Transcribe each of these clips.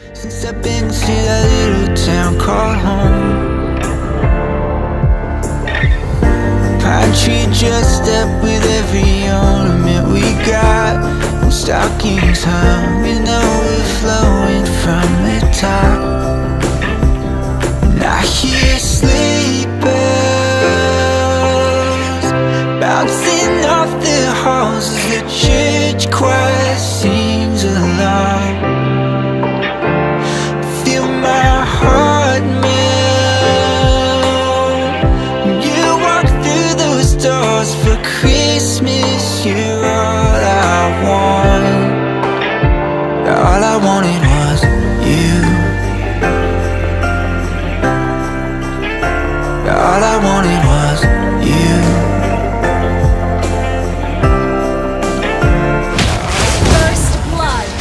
since I've been to that little town called home. Pine tree dressed up with every ornament we got, and stockings hung, you know we're flowing from the top. And I hear sleigh bells bouncing off the halls as the church choir sings along. Feel my heart melt when you walk through those doors. For Christmas, you're all I want. All I wanted was you. All I wanted was you. First blood.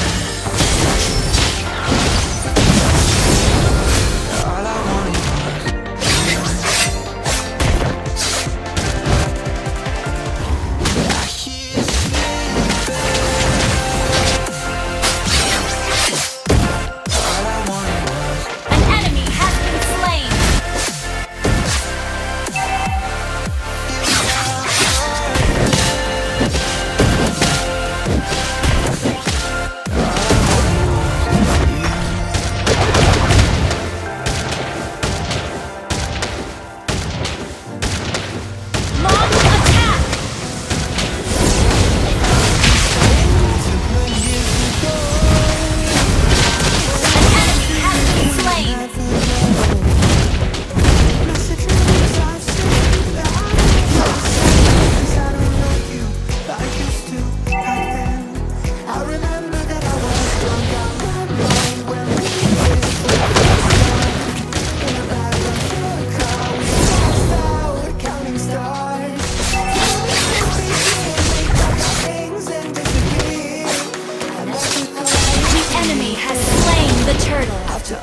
All I wanted was you. I hear sleigh bells. All I wanted was An enemy has been slain. Launch attack. An enemy has been slain. The enemy has slain the turtle.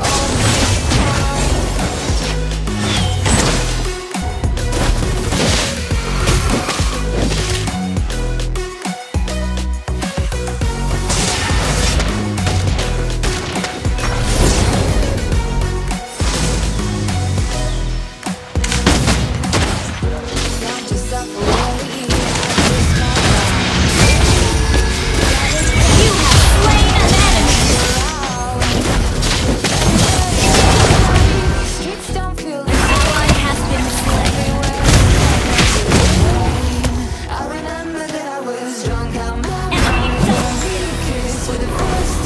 You have slain an enemy. An ally has been slain. Enemy double.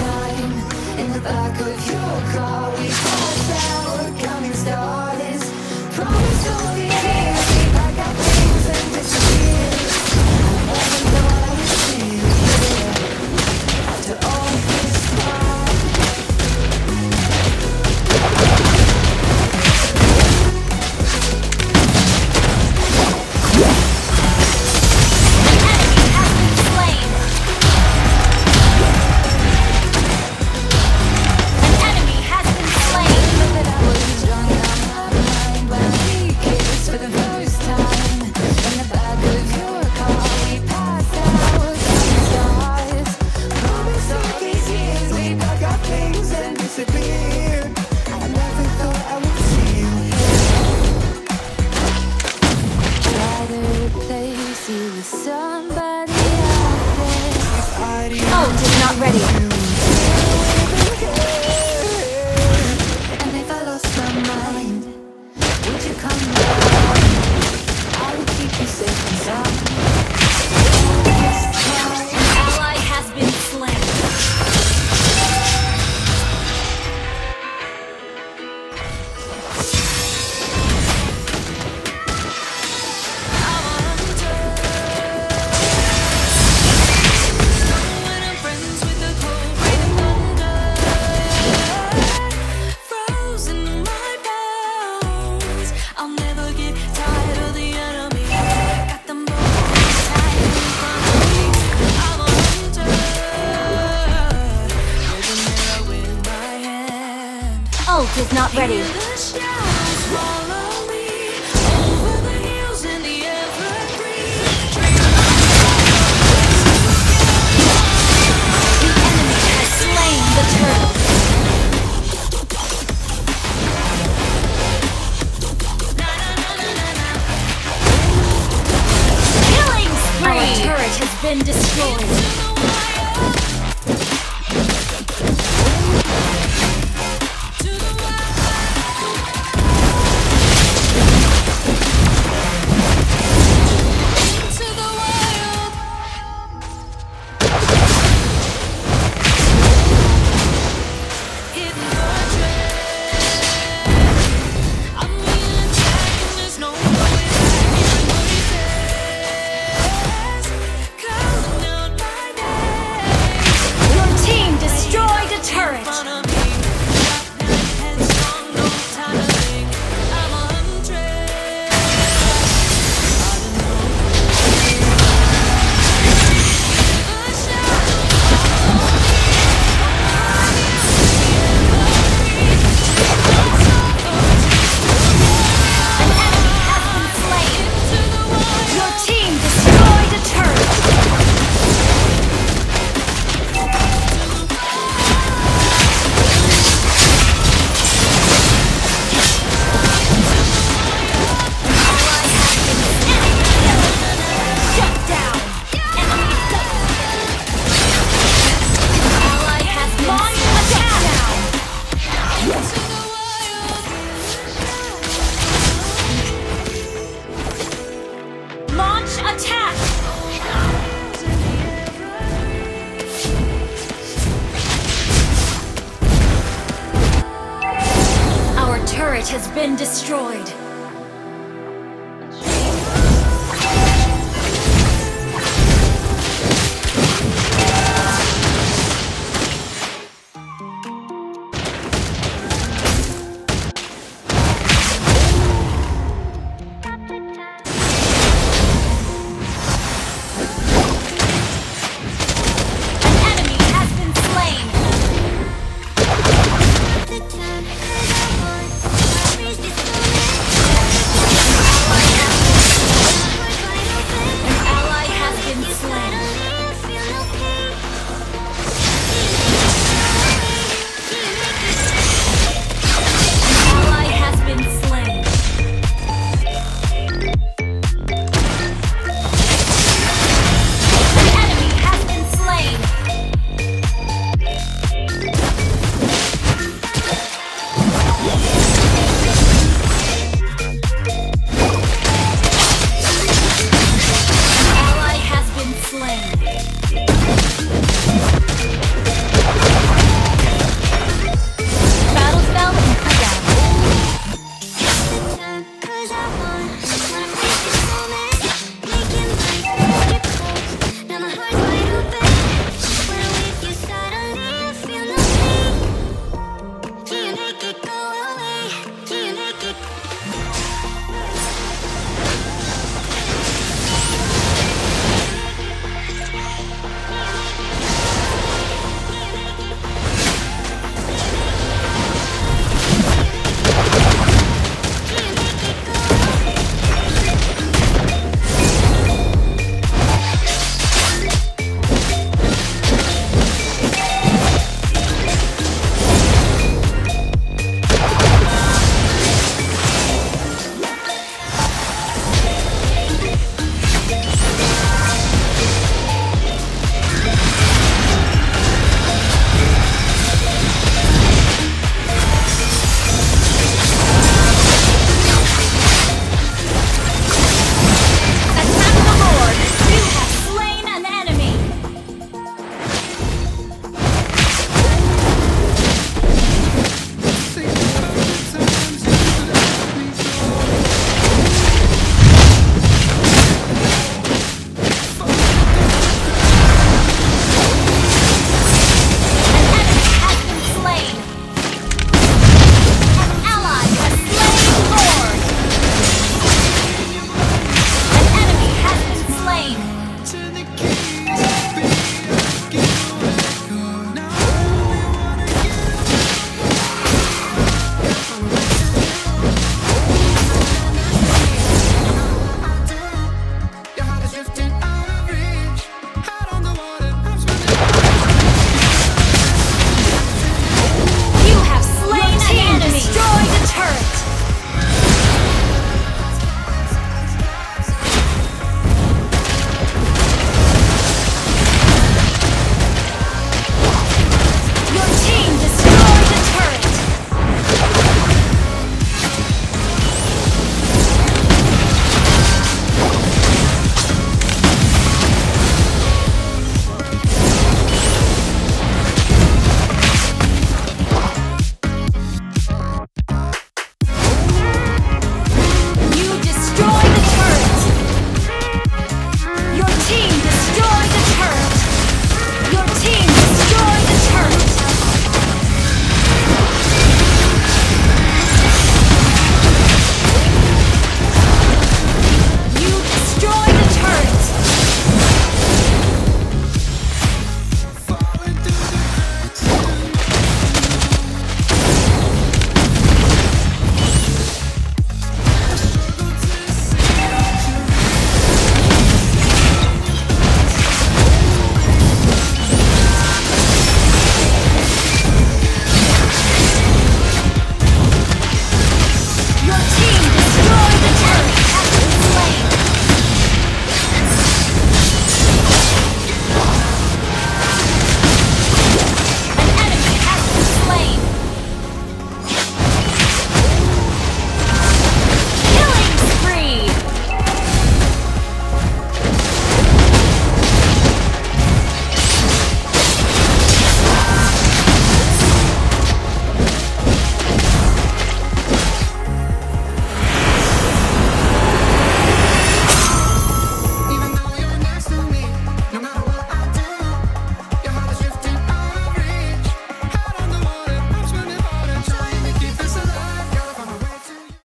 Ult is not ready. An ally has been slain. Ult is not ready. The enemy has slain the turtle. been destroyed. Has been destroyed.